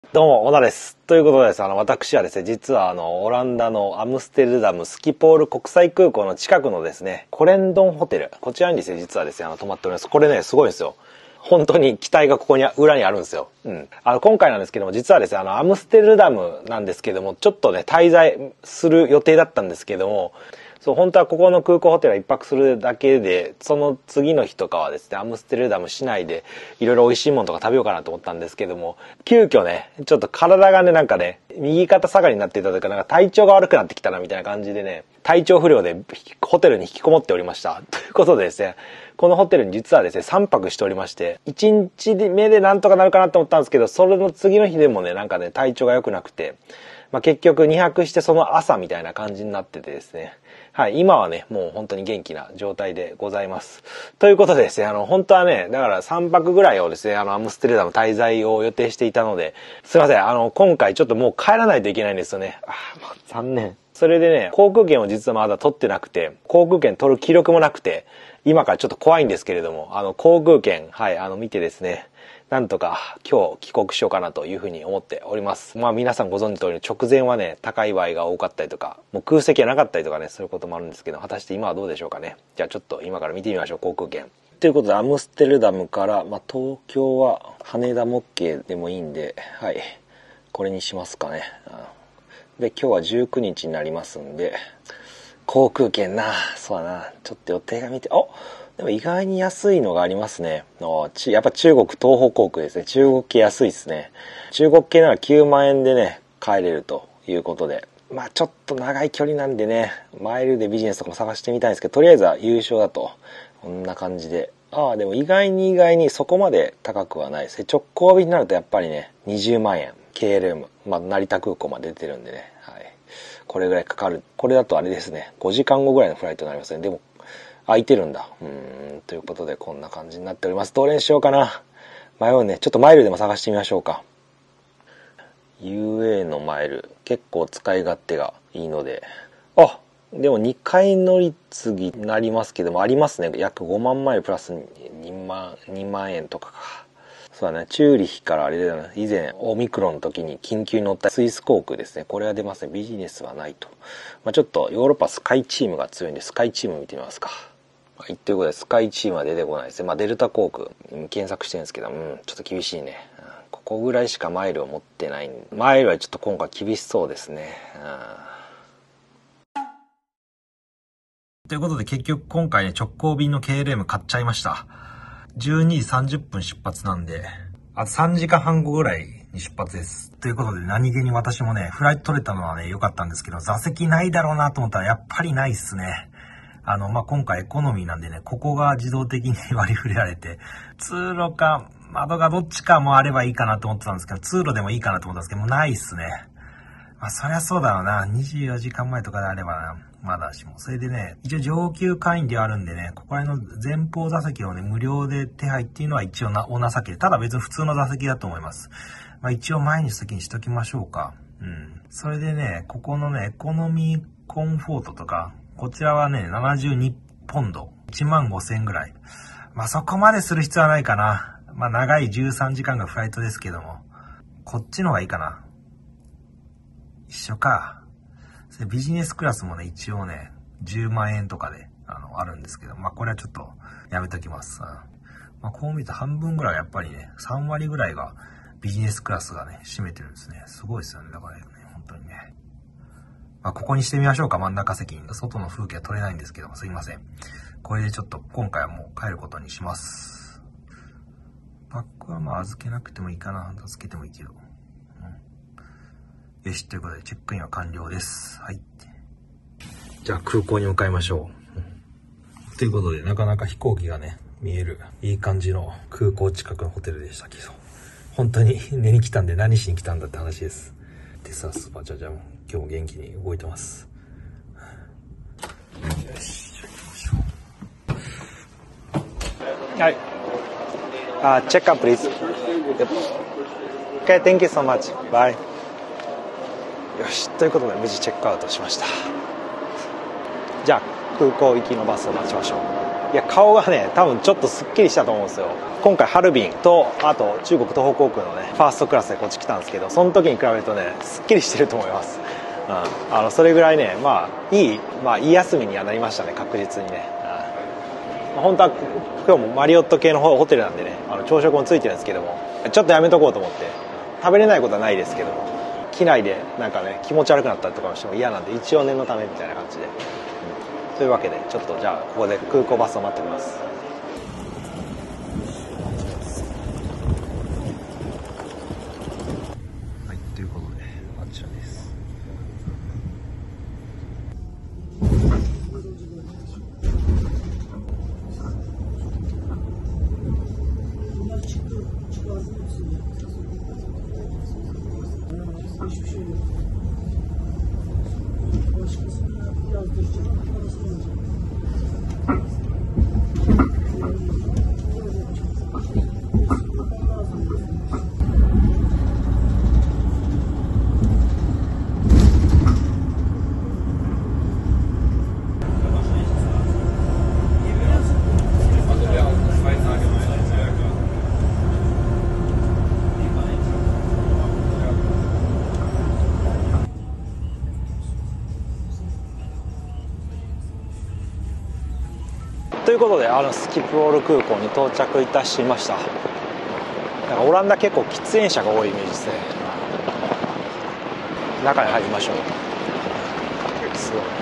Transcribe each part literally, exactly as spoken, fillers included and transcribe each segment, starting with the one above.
どうも、小田です。ということでです、あの、私はですね、実はあの、オランダのアムステルダムスキポール国際空港の近くのですね、コレンドンホテル。こちらにですね、実はですね、あの、泊まっております。これね、すごいんですよ。本当に機体がここに裏にあるんですよ。うん。あの、今回なんですけども、実はですね、あの、アムステルダムなんですけども、ちょっとね、滞在する予定だったんですけども、そう、本当はここの空港ホテルは一泊するだけで、その次の日とかはですね、アムステルダム市内でいろいろ美味しいものとか食べようかなと思ったんですけども、急遽ね、ちょっと体がね、なんかね、右肩下がりになっていたというか、なんか体調が悪くなってきたなみたいな感じでね、体調不良でホテルに引きこもっておりました。ということでですね、このホテルに実はですね、さんぱくしておりまして、いちにちめでなんとかなるかなと思ったんですけど、それの次の日でもね、なんかね、体調が良くなくて、まあ、結局にはくしてその朝みたいな感じになっててですね。はい、今はね、もう本当に元気な状態でございます。ということでですね、あの、本当はね、だからさんぱくぐらいをですね、あの、アムステルダム滞在を予定していたので、すいません、あの、今回ちょっともう帰らないといけないんですよね。ああ、もう残念。それでね、航空券を実はまだ取ってなくて、航空券取る気力もなくて、今からちょっと怖いんですけれども、あの、航空券、はい、あの、見てですね、なんとか今日帰国しようかなというふうに思っております。まあ皆さんご存知通り直前はね、高い場合が多かったりとか、もう空席がなかったりとかね、そういうこともあるんですけど、果たして今はどうでしょうかね。じゃあちょっと今から見てみましょう、航空券。ということで、アムステルダムから、まあ東京は羽田も OK でもいいんで、はい、これにしますかね。で、今日はじゅうくにちになりますんで、航空券な、そうだな、ちょっと予定が見て、おでも意外に安いのがありますね。やっぱ中国東方航空ですね。中国系安いですね。中国系ならきゅうまんえんでね、帰れるということで。まあちょっと長い距離なんでね、マイルでビジネスとかも探してみたいんですけど、とりあえずは優勝だと。こんな感じで。ああ、でも意外に意外にそこまで高くはないですね。直行便になるとやっぱりね、にじゅうまんえん。ケーエルエム。まあ成田空港まで出てるんでね。はい。これぐらいかかる。これだとあれですね。ごじかんごぐらいのフライトになりますね。でも、空いてるんだ。うーん。ということで、こんな感じになっております。どれにしようかな。迷うね。ちょっとマイルでも探してみましょうか。ユーエー のマイル。結構使い勝手がいいので。あ、でもにかい乗り継ぎになりますけども、ありますね。約ごまんマイルプラスにまん、にまんえんとかか。そうだね。チューリヒからあれだよね。以前、オミクロンの時に緊急に乗ったスイス航空ですね。これは出ますね。ビジネスはないと。まあ、ちょっとヨーロッパスカイチームが強いんで、スカイチーム見てみますか。はい、ということで、スカイチームは出てこないですね。まあ、デルタ航空、検索してるんですけど、うん、ちょっと厳しいね。うん、ここぐらいしかマイルを持ってない。マイルはちょっと今回厳しそうですね。うん、ということで、結局今回ね、直行便の ケーエルエム 買っちゃいました。じゅうにじさんじゅっぷん出発なんで、あとさんじかんはんごぐらいに出発です。ということで、何気に私もね、フライト取れたのはね、良かったんですけど、座席ないだろうなと思ったら、やっぱりないっすね。あの、まあ、今回エコノミーなんでね、ここが自動的に割り振れられて、通路か窓がどっちかもあればいいかなと思ってたんですけど、通路でもいいかなと思ったんですけど、もうないっすね。まあ、そりゃそうだろうな。にじゅうよじかんまえとかであればな。まだしも。それでね、一応上級会員ではあるんでね、ここら辺の前方座席をね、無料で手配っていうのは一応な、お情けで。ただ別に普通の座席だと思います。まあ一応前に席にしときましょうか。うん。それでね、ここのね、エコノミーコンフォートとか、こちらはね、ななじゅうにポンド。いちまんごせんえんぐらい。まあそこまでする必要はないかな。まあ長いじゅうさんじかんがフライトですけども。こっちの方がいいかな。一緒か。ビジネスクラスもね、一応ね、じゅうまんえんとかで、あの、あるんですけど、まあ、これはちょっと、やめときます。うん、まあ、こう見ると半分ぐらいやっぱりね、さんわりぐらいが、ビジネスクラスがね、占めてるんですね。すごいですよね。だからね、本当にね。まあ、ここにしてみましょうか、真ん中席に。外の風景は撮れないんですけども、すいません。これでちょっと、今回はもう帰ることにします。バッグはまあ、預けなくてもいいかな。預けてもいいけど。よし、ということでチェックインは完了です。はい。じゃあ空港に向かいましょう。うん、ということで、なかなか飛行機がね、見える、いい感じの空港近くのホテルでしたけど、本当に寝に来たんで何しに来たんだって話です。でさ、スーパーチャージャーも今日も元気に動いてます。よし、じゃあ行きましょう。はい。あ、チェックアップ、please。Okay, thank you so much. Bye。よし、ということで無事チェックアウトしました。じゃあ空港行きのバスを待ちましょう。 いや顔がね多分ちょっとすっきりしたと思うんですよ。今回ハルビンとあと中国東方航空のねファーストクラスでこっち来たんですけど、その時に比べるとねすっきりしてると思います。うん、あのそれぐらいねまあいい、まあ、いい休みにはなりましたね、確実にね。うん、本当は今日もマリオット系のホテルなんでね、あの朝食もついてるんですけども、ちょっとやめとこうと思って。食べれないことはないですけども、機内でなんかね気持ち悪くなったりとかしても嫌なんで、一応念のためみたいな感じで、うん、というわけでちょっとじゃあここで空港バスを待ってきます。はい、ということであちらです。 Hiçbir şey yok. Başkasına yazdıracağım ama parasını alacağım. ということであのスキポール空港に到着いたしました。なんかオランダ結構喫煙者が多いイメージですね。中に入りましょう。すごい。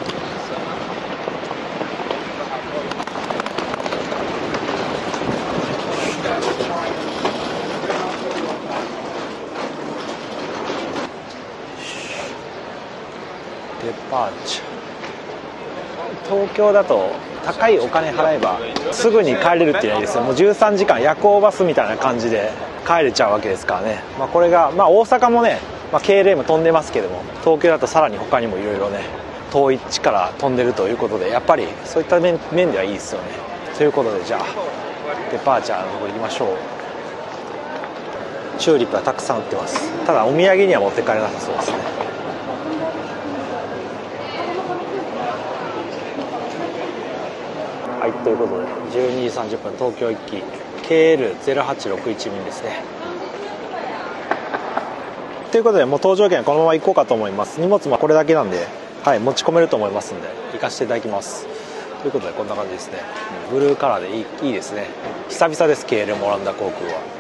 デパーチャー。東京だと高いお金払えばすぐに帰れるっていうのはいいですよ。もうじゅうさんじかん夜行バスみたいな感じで帰れちゃうわけですからね。まあ、これが、まあ、大阪もね、まあ、ケーエルエム 飛んでますけども、東京だとさらに他にもいろいろね遠い地から飛んでるということで、やっぱりそういった 面, 面ではいいですよね。ということでじゃあデパーチャーのところ行きましょう。チューリップはたくさん売ってます。ただお土産には持って帰れなさそうですね。はい、ということでじゅうにじさんじゅっぷん東京行き ケーエルゼロはちろくいち 便ですね。ということでもう搭乗券このまま行こうかと思います。荷物もこれだけなんで、はい、持ち込めると思いますんで行かせていただきます。ということでこんな感じですね。ブルーカラーでいい、いいですね。久々です。 ケーエルエム オランダ航空は。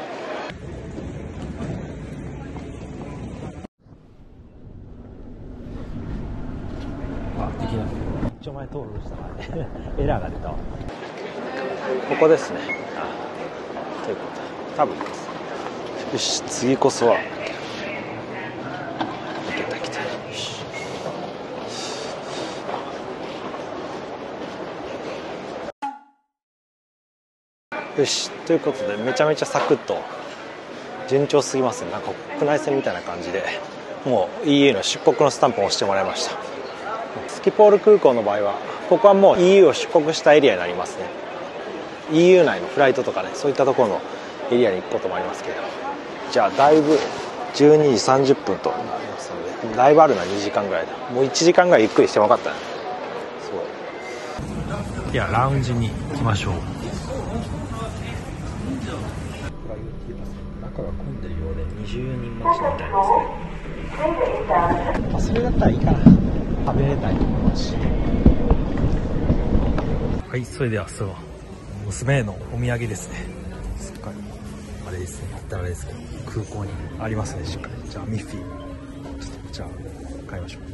あ、できない。一応前登録したからねエラーが出たわ。ここですね。あ、ということで多分です。よし、次こそは。いけた、来た。よし。よし、ということでめちゃめちゃサクッと順調すぎますね。なんか国内線みたいな感じで、もう イーユー の出国のスタンプを押してもらいました。スキポール空港の場合はここはもう イーユー を出国したエリアになりますね。 イーユー 内のフライトとかね、そういったところのエリアに行くこともありますけど、じゃあだいぶじゅうにじさんじゅっぷんとなりますので、だいぶあるな。にじかんぐらいだ。もういちじかんぐらいゆっくりしてもよかったね。すごい。ではラウンジに行きましょう。中が混んでるようでにじゅうにん待ちみたいですね。まあ、それだったらいいかな。食べれたいと思いますし。はい、それではそう娘へのお土産ですね。すっかりあれですね、言ったらあれですけど空港にありますね、しっかり。じゃあミッフィーちょっとじゃあ買いましょう。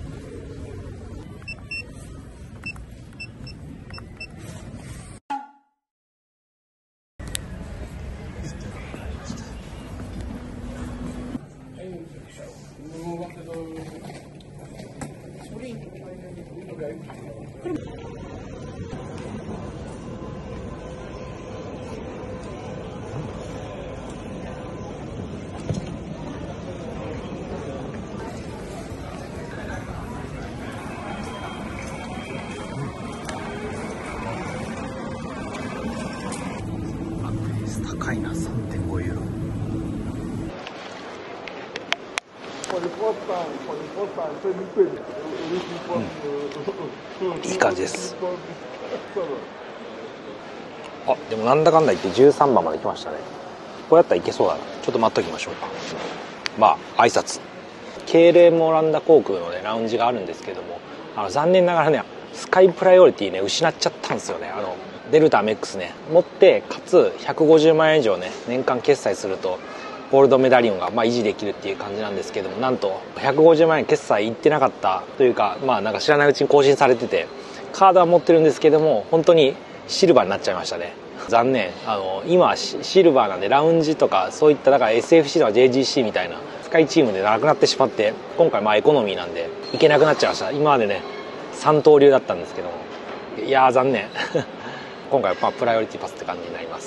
高いな。 さんてんご ユーロ。うん、いい感じです。 あ、でもなんだかんだ言ってじゅうさんばんまで来ましたね。こうやったらいけそうだな。ちょっと待っときましょうか。まあ挨拶。ケーエルエム オランダ航空のねラウンジがあるんですけども、あの残念ながらねスカイプライオリティね失っちゃったんですよね。あのデルタアメックスね持ってかつひゃくごじゅうまんえん以上ね年間決済するとゴールドメダリオンがまあ維持できるっていう感じなんですけども、なんとひゃくごじゅうまんえん決済いってなかったというか、まあなんか知らないうちに更新されてて、カードは持ってるんですけども本当にシルバーになっちゃいましたね。残念。あの今はシルバーなんでラウンジとかそういっただから エスエフシー とか ジェイジーシー みたいなスカイチームでなくなってしまって、今回まあエコノミーなんで行けなくなっちゃいました。今までね三刀流だったんですけども、いやー残念今回はまあプライオリティパスって感じになります。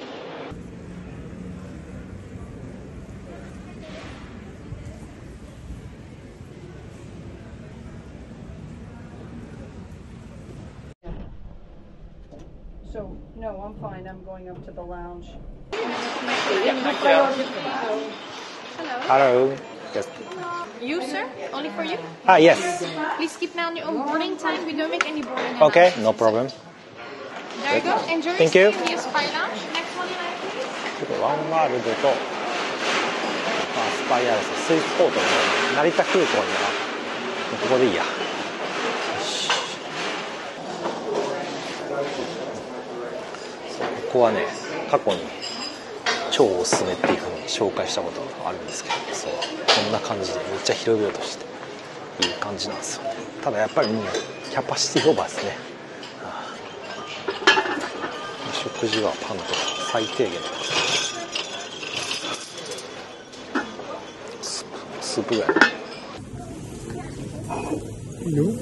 So, no, I'm fine. I'm going up to the lounge. Hello. Yes. You, sir? Only for you? Ah, yes. Please keep an eye on your own boarding time. We don't make any boarding. Okay, no problem. There you go. Enjoy Thank your you. stay in the Spy Lounge. Next one in line, please. ワンワールドと、まあ、スパイアーススイスポートの成田空港にはここでいいや。よし。そうここはね過去に超おすすめっていうふうに紹介したことがあるんですけど、そうこんな感じでめっちゃ広々としていい感じなんですよね。ただやっぱりもうキャパシティオーバーですね。食事はパンとか最低限のスープスープぐらいいいよ。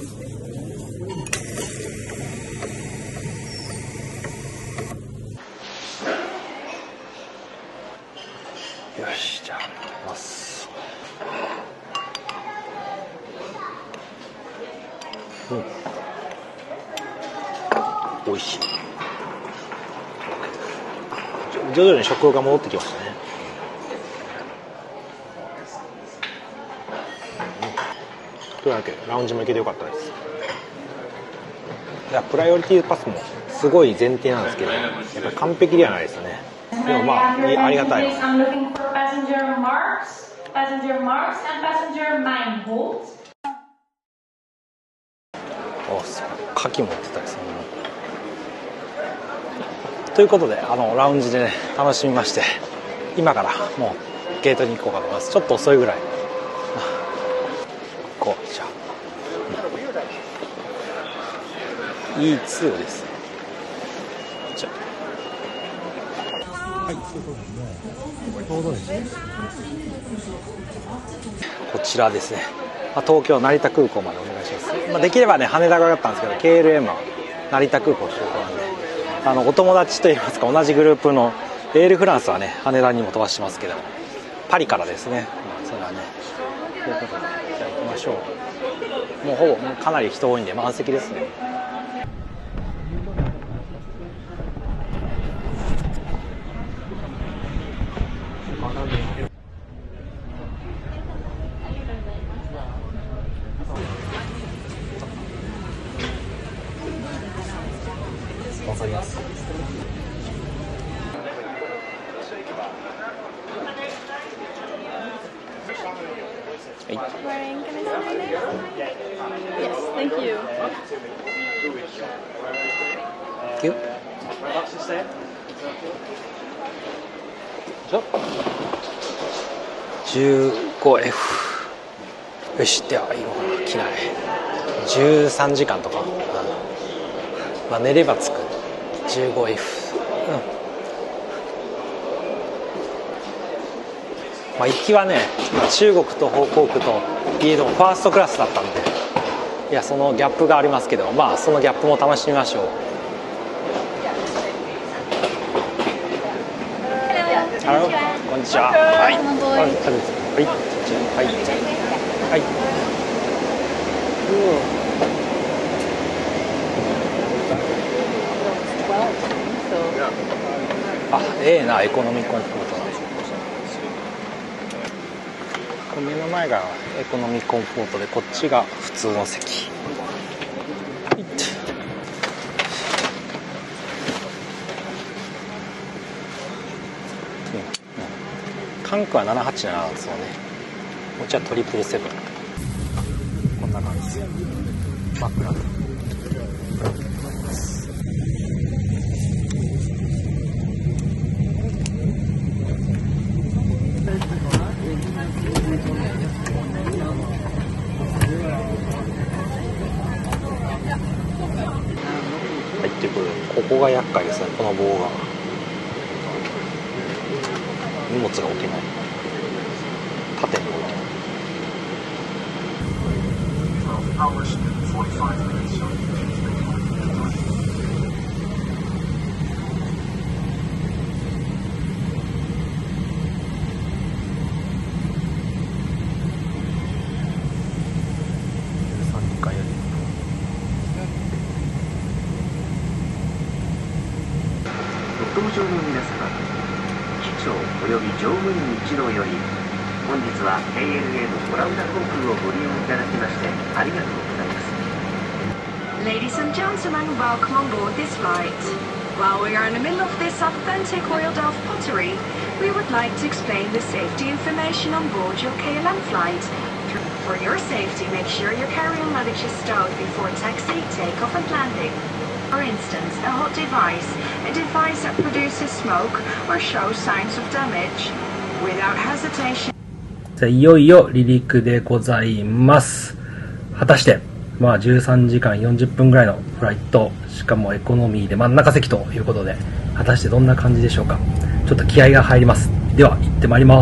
よし、じゃあ飲みます。うん美味しい。徐々に食欲が戻ってきましたね。というわけでラウンジも行けてよかったです。いやプライオリティパスもすごい前提なんですけど、やっぱり完璧ではないですね。でもまあありがたいよ。お牡蠣持ってたりするの。ということであのラウンジでね楽しみまして、今からもうゲートに行こうかと思います。ちょっと遅いぐらい。こうじゃあ イーツー ですね。じゃあはい、そういうことですね。こちらですね、まあ、東京成田空港までお願いします。まあ、できればね羽田が良かったんですけど ケーエルエム は成田空港ということなんで、あのお友達といいますか同じグループのエールフランスはね羽田にも飛ばしてますけど、パリからですね、まあ、それはねということでじゃあ行きましょう。もうほぼもうかなり人多いんで満席ですね。わかります。はい。 Thank you. じゅうごエフ よし、では色が着ないじゅうさんじかんとか、まあ寝れば着く じゅうごエフ、うんまあ、行きはね中国と方航空といえどもファーストクラスだったんで、いやそのギャップがありますけど、まあそのギャップも楽しみましょう。ハロー、こんにちは。はい、はい、はい、はい。あ、ええな、エコノミーコンフォート。目の前がエコノミーコンフォートで、こっちが普通の席。 関空はななはちなななんですよね。こっちはトリプルセブン。こんな感じですよ。真っ暗で。入ってくる。ここが厄介ですね、この棒が。荷物が置けない。縦に置いてない。 ご搭乗の皆様、機長および乗務員一同より本日は ケーエルエー のオランダ航空をご利用いただきましてありがとうございます。 Ladies and gentlemen, welcome on board this flight. While we are in the middle of this authentic Royal Delft pottery, we would like to explain the safety information on board your K L M flight. For your safety, make sure your carry-on luggage is stowed before taxi, takeoff and landing. For instance, a hot device, a device that produces smoke or shows signs of damage. Without hesitation. いよいよ離陸でございます。果たして、まあじゅうさんじかんよんじゅっぷんぐらいのフライト、しかもエコノミーで真ん中席ということで、果たしてどんな感じでしょうか。ちょっと気合が入ります。では、行ってまいります。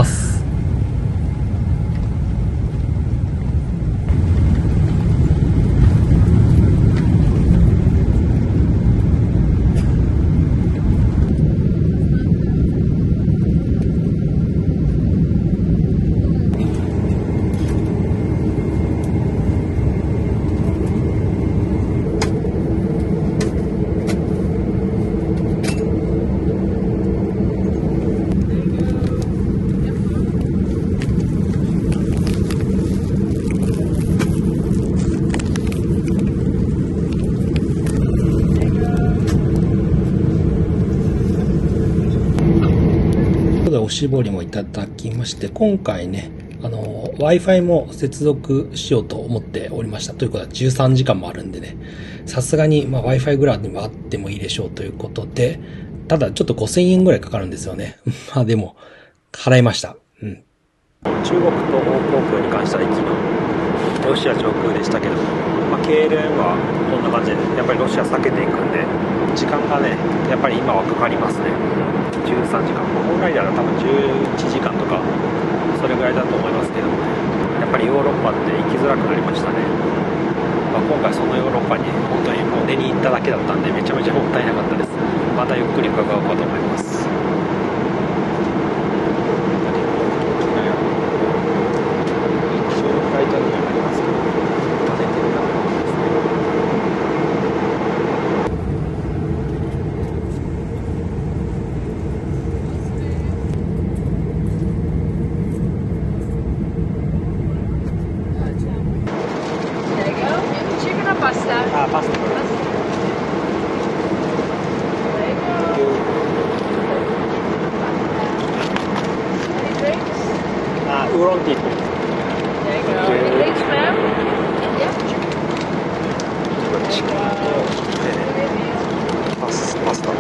おしぼりもいただきまして、今回ね、あの Wi-Fi も接続しようと思っておりました。ということはじゅうさんじかんもあるんでね、さすがに、まあ、Wi-Fi ぐらいにもあってもいいでしょうということで、ただちょっとごせんえんぐらいかかるんですよね。まあでも払いました。うん。 中国東方航空に関しては行きのロシア上空でしたけども、まあ、ケーエルエム はこんな感じでやっぱりロシア避けていくんで時間がねやっぱり今はかかりますね。じゅうさんじかん、本来であれば多分じゅういちじかんとかそれぐらいだと思いますけどもね、やっぱりヨーロッパって行きづらくなりましたね。まあ、今回そのヨーロッパに本当にもう寝に行っただけだったんでめちゃめちゃもったいなかったです。またゆっくり伺おうかと思います。あ、パスタ。あ、ウーロンティー。パス、パスタ。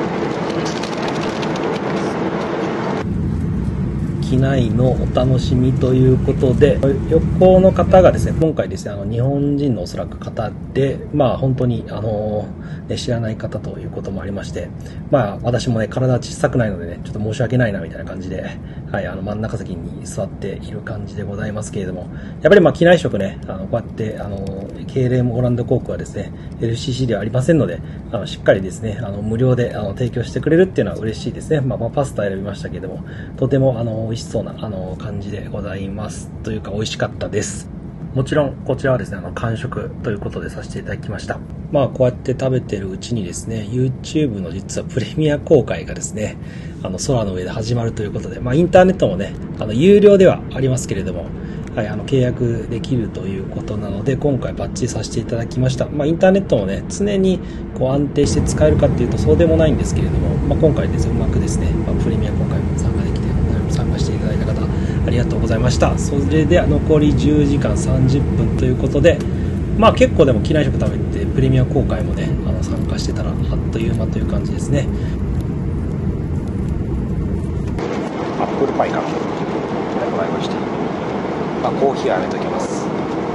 機内のお楽しみということで、旅行の方がですね、今回ですね、あの日本人のおそらく方で、まあ本当にあの、ね、知らない方ということもありまして、まあ私もね、体小さくないのでね、ちょっと申し訳ないなみたいな感じで、はい、あの真ん中席に座っている感じでございますけれども、やっぱりまあ機内食ね、あのこうやってあの ケーエルエム オランダ航空はですね、エルシーシー ではありませんので、あのしっかりですね、あの無料であの提供してくれるっていうのは嬉しいですね。まあ、まあ、パスタ選びましたけれども、とてもあの美味しそうなあの感じでございますというか美味しかったです。もちろんこちらはですね、あの完食ということでさせていただきました。まあこうやって食べてるうちにですね、 YouTube の実はプレミア公開がですね、あの空の上で始まるということで、まあインターネットもね、あの有料ではありますけれども、はい、あの契約できるということなので、今回バッチリさせていただきました。まあインターネットもね、常にこう安定して使えるかっていうとそうでもないんですけれども、まあ今回ですね、うまくですね、まあ、プレミア公開も参加できて、参加していただいた方ありがとうございました。それでは残りじゅうじかんさんじゅっぷんということで、まあ結構でも機内食食べてプレミア公開もねあの参加してたらあっという間という感じですね。 アップルパイからいただきました。まあ、コーヒーはやめときます。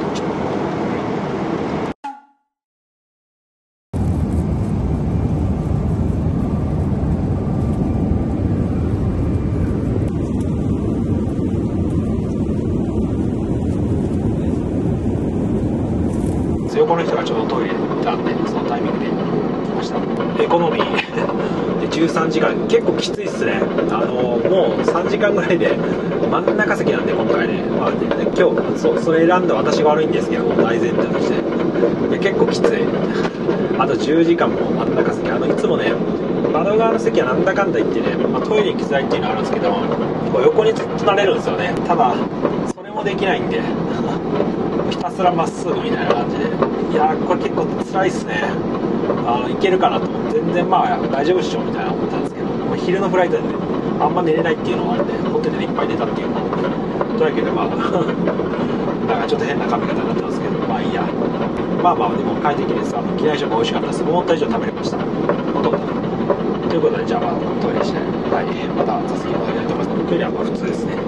横の人がちょうどトイレに行ったんで、そのタイミングで来ました。エコノミーでじゅうさんじかん、結構きついっすね。あのもうさんじかんぐらいで真ん中席なんで今回ね、まあ、で今日そそれ選んだ私が悪いんですけど、大前提としていや結構きつい。あとじゅうじかんも真ん中席、あのいつもね窓側の席はなんだかんだ言ってね、まあ、トイレ行きづらいっていうのはあるんですけど、こう横にずっとなれるんですよね。ただそれもできないんでひたすらまっすぐみたいな感じで、いやーこれ結構辛いっすね。あのいけるかなと思って、全然まあ大丈夫っしょみたいな思ったんですけど、まあ、昼のフライトで、ね、あんま寝れないっていうのがあるんで、ホテルでいっぱい寝たっていうのもというわけで、まあなんかちょっと変な髪型になってますけど、まあいいや。まあまあでも快適です。あの機内食美味しかったです。思った以上食べれました、ほとんど。ということで、じゃあまあトイレして、はい、また座席に戻りたいと思います。トイレはまあ普通ですね。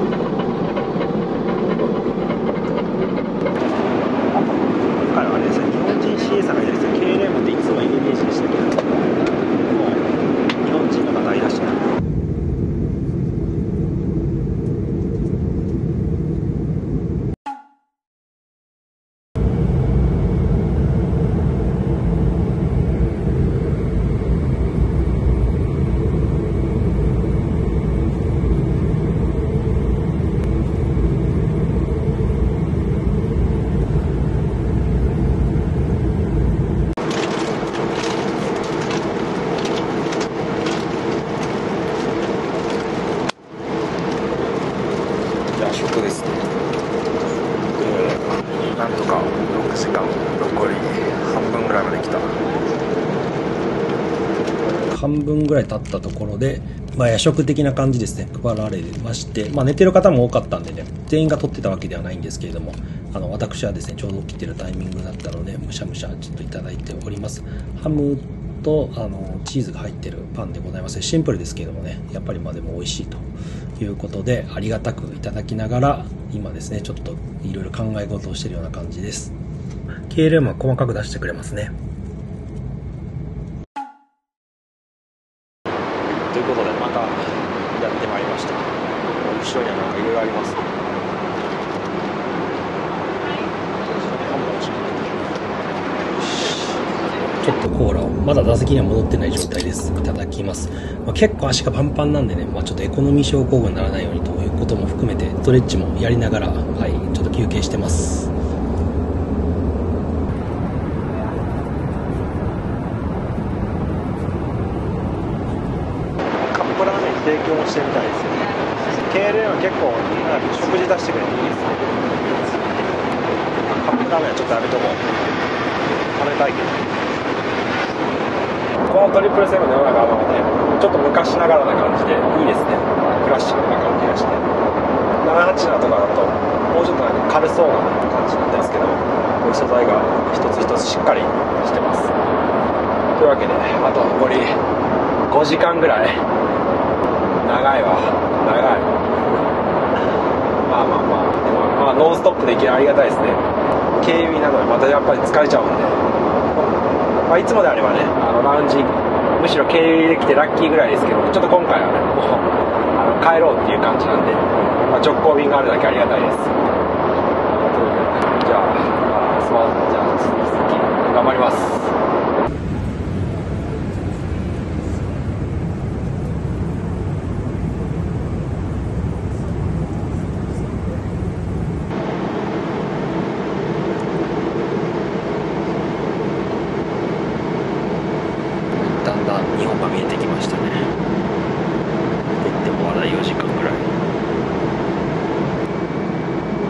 今回はあれですね、日本人 シーエー さんがいるんですよ。 ケーエルエム っていつもイメージでしたけど、もう日本人の方いらっしゃる。食ですね。なんとかろくじかん、残り半分ぐらいまで来た。 半分ぐらい経ったところで、まあ、夜食的な感じですね配られまして、まあ、寝てる方も多かったんでね、全員が取ってたわけではないんですけれども、あの私はですねちょうど起きてるタイミングだったので、むしゃむしゃちょっといただいております。ハムとあのチーズが入ってるパンでございます。シンプルですけれどもね、やっぱりまあでも美味しいということで、ありがたくいただきながら今ですねちょっといろいろ考え事をしているような感じです。 ケーエルエム は細かく出してくれますね。 ということでまたやってまいりました。後ろにはなんかいろいろありますね。 ちょっとコーラをまだ打席には戻ってない状態です。いただきます。まあ、結構足がパンパンなんでね、まあ、ちょっとエコノミー症候群にならないようにということも含めてストレッチもやりながら、はい、ちょっと休憩してます。 カップラーメン提供もしてみたいですよね。 ケーエルエム は結構食事出してくれていいですね。カップラーメンはちょっとやめとこう。食べたいけど、このトリプルセブンのような側もね、ちょっと昔ながらな感じでいいですね。クラシックな感じがして、ななはちななとかだともうちょっとなんか軽そうな感じなんですけど、こういう素材が一つ一つしっかりしてます。というわけで、あと残りごじかんぐらい。長いわ、長い。まあまあまあ、でもまあノンストップできる、ありがたいですね。警備なのでまたやっぱり疲れちゃうんで、まあ、いつもであればね、あのラウンジむしろ経由できてラッキーぐらいですけど、ちょっと今回はねもうあの帰ろうっていう感じなんで、まあ、直行便があるだけありがたいです。じゃあ、まあ、そうじゃあ続き頑張ります。日本が見えてきましたね。といってもまだよじかんぐらい。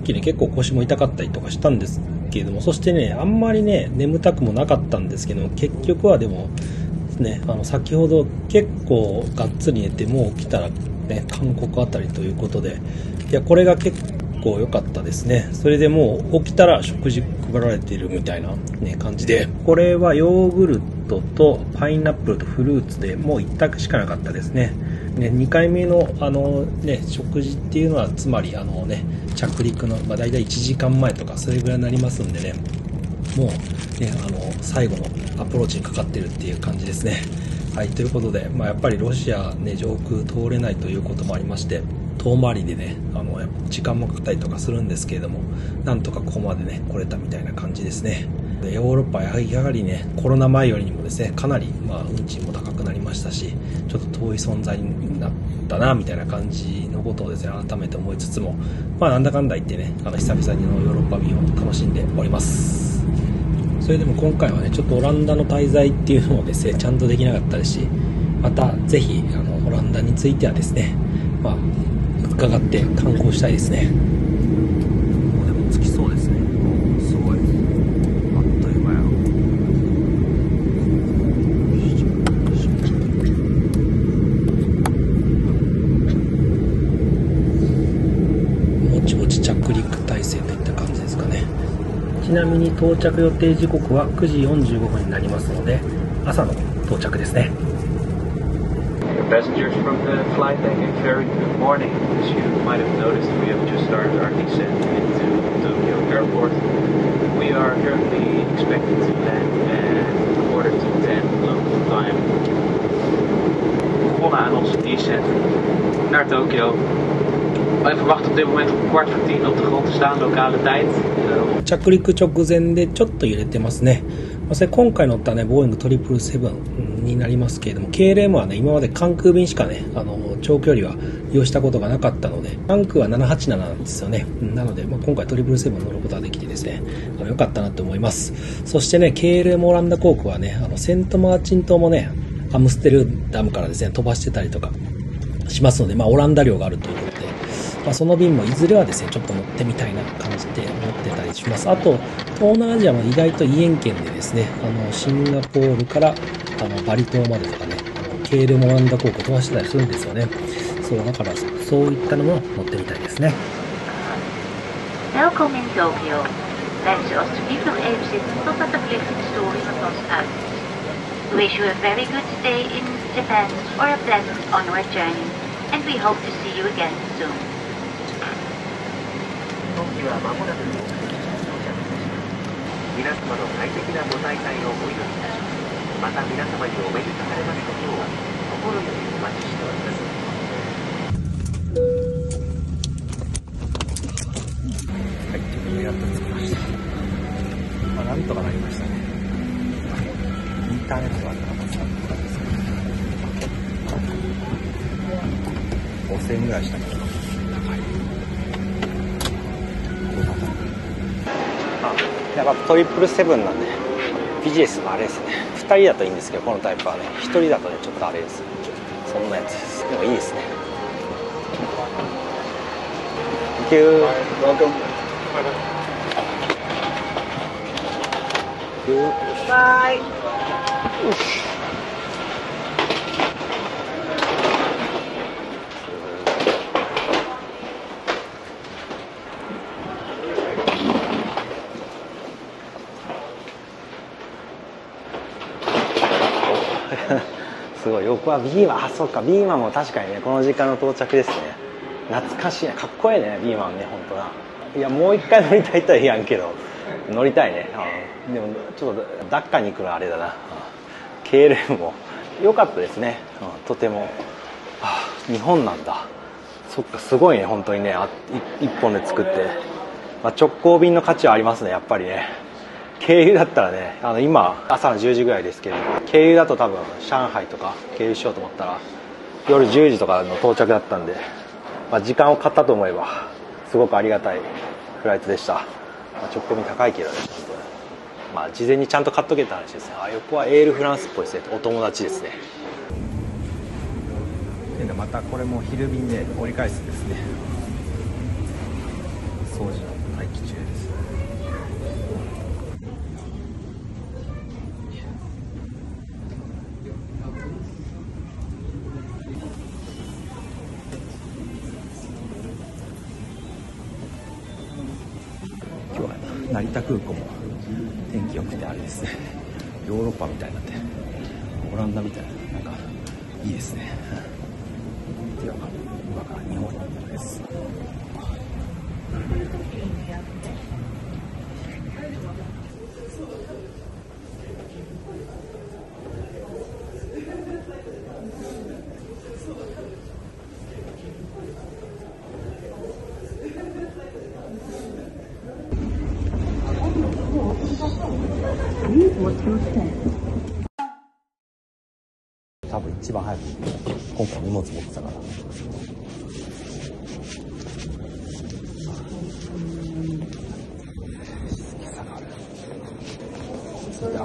きね、結構腰も痛かったりとかしたんですけれども、そしてね、あんまりね、眠たくもなかったんですけど、結局はでも、ね、あの、先ほど結構がっつり寝て、もう起きたらね、韓国あたりということで、いや、これが結構良かったですね。それでもう起きたら食事配られているみたいなね、感じで、これはヨーグルトとパイナップルとフルーツでもう一択しかなかったですね。ね、にかいめのあのね、食事っていうのは、つまりあのね、着陸の、まあ、大体いちじかんまえとかそれぐらいになりますんでね、もうね、あの最後のアプローチにかかってるっていう感じですね。はい、ということで、まあ、やっぱりロシアね、上空通れないということもありまして、遠回りでね、あの時間もかかったりとかするんですけれども、なんとかここまでね来れたみたいな感じですね。でヨーロッパはやはりね、コロナ前よりもですね、かなりまあ運賃も高くなりましたし、ちょっと遠い存在になったなみたいな感じのことをですね、改めて思いつつも、まあなんだかんだ言ってね、あの久々にのヨーロッパ便を楽しんでおります。それでも今回はね、ちょっとオランダの滞在っていうのをですね、ちゃんとできなかったですし、またぜひあのオランダについてはですね、まあ伺って観光したいですね。もうでも着きそうですね。すごい。あっという間や。もちもち着陸態勢といった感じですかね。ちなみに到着予定時刻はくじよんじゅうごふんになりますので、朝の到着ですね。 Passengers from the flight deck and ferry, good morning. As you might have noticed, we have just started our descent into Tokyo Airport. We are currently expected to land at quarter to ten local time. Begonnen aan onze descent naar Tokyo. Wij verwachten op dit moment om kwart voor tien op de grond te staan, lokale tijd. 着陸直前でちょっと揺れてますね。それ今回乗ったね、ボーイングトリプルセブンになりますけれども、ケーエルエム はね、今まで関空便しかね、あの長距離は利用したことがなかったので、関空はななはちなななんですよね。なので、まあ、今回トリプルセブン乗ることができてですね、あの良かったなと思います。そしてね、ケーエルエム オランダ航空はね、あのセントマーチン島もね、アムステルダムからですね、飛ばしてたりとかしますので、まあ、オランダ領があるということで、まあ、その便もいずれはですね、ちょっと乗ってみたいな感じで思ってたりします。あと、東南アジアも意外とイエン圏でですね、あの、シンガポールからあのバリ島までとかね、あのケーエルエム オランダ航空飛ばしてたりするんですよね。そう、だからそういったのも乗ってみたいですね。 Welkom in Tokyo. Blijf ze alsjeblieft nog even zitten totdat de vluchtingsstoring met ons uit is. We wish you a very good stay in Japan or a pleasant onward journey, and we hope to see you again soon. 飛行機は間もなく到着し皆様の快適なご滞在をお祈りいたします。また皆様にお目にかかれますことを心よりお待ちしております。 はい、ということでやっと着きました。まあ、なんとかなりましたね。インターネットがあったら助かったんですけど、ごせんえんぐらいしたけど、高い。 やっぱトリプルセブンなんでビジネスのあれですね。ふたりだといいんですけど、このタイプはね、ひとりだとねちょっとあれです。そんなやつです。でもいいですね。Thank you. Welcome. Bye. すごい、横はビーマン、あ、そうか、ビーマンも確かにね、この時間の到着ですね。懐かしいね、かっこいいね、ビーマンね、本当な。いや、もう一回乗りたいとは言わんけど、乗りたいね。うん、でも、ちょっと、ダッカに行くのはあれだな。うん、ケーエルエム も良かったですね。うん、とても。あ、日本なんだ。そっか、すごいね、本当にね、あ一本で作って。まあ、直行便の価値はありますね、やっぱりね。経由だったらね、あの今朝のじゅうじぐらいですけど、経由だと多分上海とか経由しようと思ったら夜じゅうじとかの到着だったんで、まあ、時間を買ったと思えばすごくありがたいフライトでした。まあ、直行便高いけどね、本当に。まあ事前にちゃんと買っとけた話ですね。あ、横はエールフランスっぽいですね。お友達ですね。またこれも昼便で折り返すんですね。 掃除の待機中です。今日は成田空港も天気良くてあれですね、ヨーロッパみたいになってオランダみたいな、なんかいいですね。では今から日本にです。多分一番早く今回荷物持ってたから。いや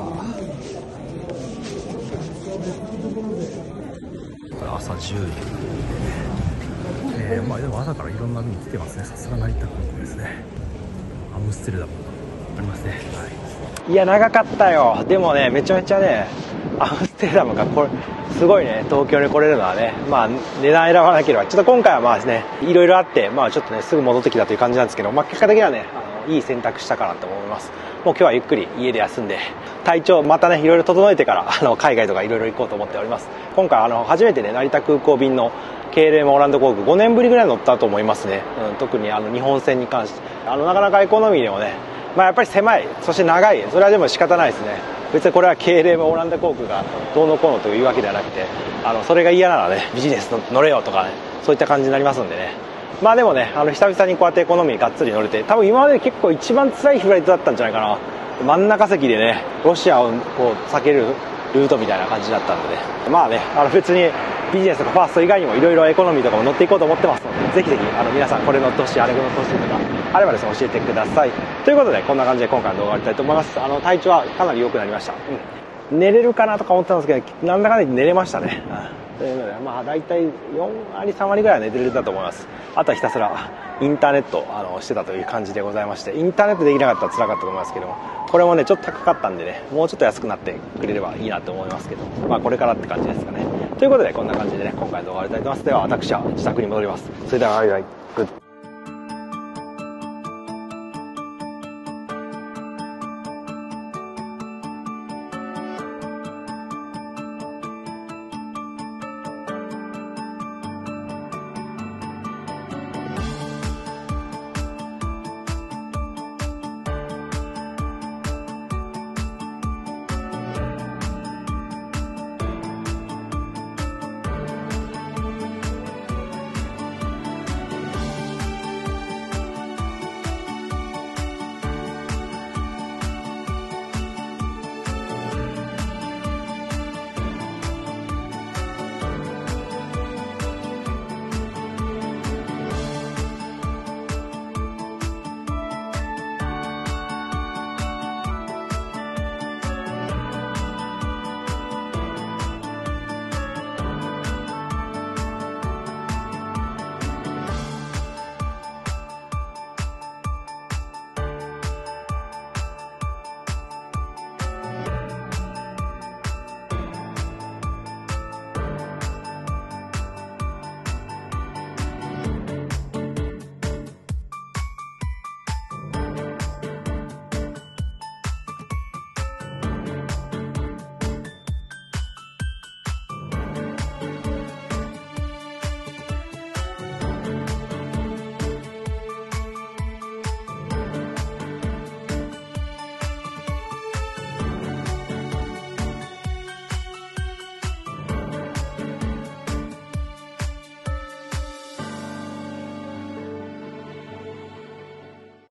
これ朝じゅうじ、えー、まあでも朝からいろんな便来てますね。さすが成田空港ですね。アムステルダムありますね。はい、いや長かったよ。でもねめちゃめちゃねアムステルダムがこれすごいね、東京に来れるのはね、まあ値段選ばなければ、ちょっと今回はまあねいろいろあって、まあちょっとねすぐ戻ってきたという感じなんですけど、まあ結果的にはねあのいい選択したかなと思います。もう今日はゆっくり家で休んで体調またねいろいろ整えてからあの海外とかいろいろ行こうと思っております。今回あの初めてね成田空港便のケーエルエムオランダ航空ごねんぶりぐらい乗ったと思いますね。うん、特にあの日本線に関してあのなかなかエコノミーでもね、まあやっぱり狭い、そして長い、それはでも仕方ないですね。別にこれは ケーエルエム オランダ航空がどうのこうのというわけではなくて、あのそれが嫌ならねビジネス乗れよとかね、そういった感じになりますんでね。まあでもねあの久々にこうやってエコノミーがっつり乗れて、多分今まで結構一番辛いフライトだったんじゃないかな。真ん中席でねロシアをこう避けるルートみたいな感じだったんでね、まあねあの別にビジネスとかファースト以外にもいろいろエコノミーとかも乗っていこうと思ってますので、ぜひぜひあの皆さんこれ乗ってほしい、あれ乗ってほしいとかあればですね教えてください。ということでこんな感じで今回の動画を終わりたいと思います。あの体調はかなり良くなりました。うん、寝れるかなとか思ってたんですけど、なんだかんだ寝れましたね。うん、というのでまあ大体よんわりさんわりぐらいは寝てるんだと思います。あとはひたすらインターネットあのしてたという感じでございまして、インターネットできなかったら辛かったと思いますけども、これもねちょっと高かったんでね、もうちょっと安くなってくれればいいなと思いますけど、まあこれからって感じですかね。ということでこんな感じでね今回の動画を終わりたいと思います。では私は自宅に戻ります。それではバイバイ。グッド